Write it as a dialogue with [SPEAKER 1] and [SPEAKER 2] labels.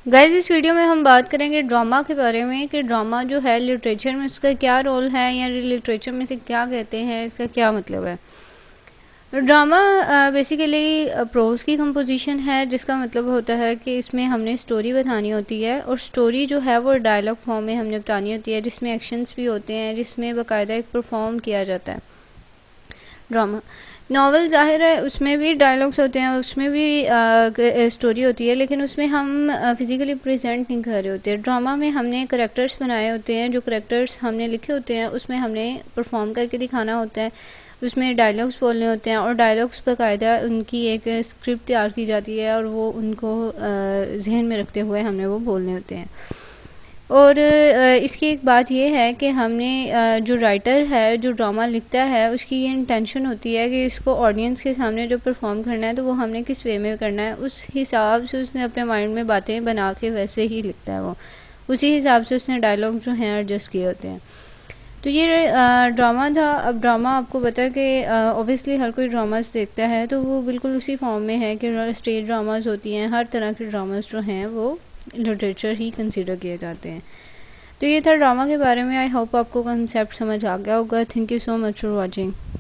[SPEAKER 1] Guys इस video में हम बात करेंगे ड्रामा के बारे में कि ड्रामा जो है लिटरेचर में उसका क्या रोल है या लिटरेचर में से क्या कहते हैं, इसका क्या मतलब है। ड्रामा बेसिकली प्रोज की कंपोजिशन है, जिसका मतलब होता है कि इसमें हमने स्टोरी बतानी होती है और स्टोरी जो है वो डायलॉग फॉर्म में हमने बतानी होती है, जिसमें एक्शंस भी होते हैं, जिसमें बाकायदा एक परफॉर्म किया जाता है ड्रामा। नॉवल ज़ाहिर है उसमें भी डायलॉग्स होते हैं, उसमें भी स्टोरी होती है, लेकिन उसमें हम फिज़िकली प्रेजेंट नहीं कर रहे होते। ड्रामा में हमने करेक्टर्स बनाए होते हैं, जो करेक्टर्स हमने लिखे होते हैं उसमें हमने परफॉर्म करके दिखाना होता है, उसमें डायलॉग्स बोलने होते हैं और डायलॉग्स बाकायदा उनकी एक स्क्रिप्ट तैयार की जाती है और वो उनको जहन में रखते हुए हमने वो बोलने होते हैं। और इसकी एक बात ये है कि हमने जो राइटर है जो ड्रामा लिखता है उसकी ये इंटेंशन होती है कि इसको ऑडियंस के सामने जो परफॉर्म करना है तो वो हमने किस वे में करना है, उस हिसाब से उसने अपने माइंड में बातें बना के वैसे ही लिखता है, वो उसी हिसाब से उसने डायलॉग जो हैं एडजस्ट किए होते हैं। तो ये ड्रामा था। अब ड्रामा आपको पता है कि ऑब्वियसली हर कोई ड्रामास देखता है, तो वो बिल्कुल उसी फॉर्म में है कि स्टेज ड्रामास होती हैं, हर तरह के ड्रामास जो हैं वो लिटरेचर ही कंसिडर किए जाते हैं। तो ये था ड्रामा के बारे में। आई होप आपको कंसेप्ट समझ आ गया होगा। Thank you so much for watching.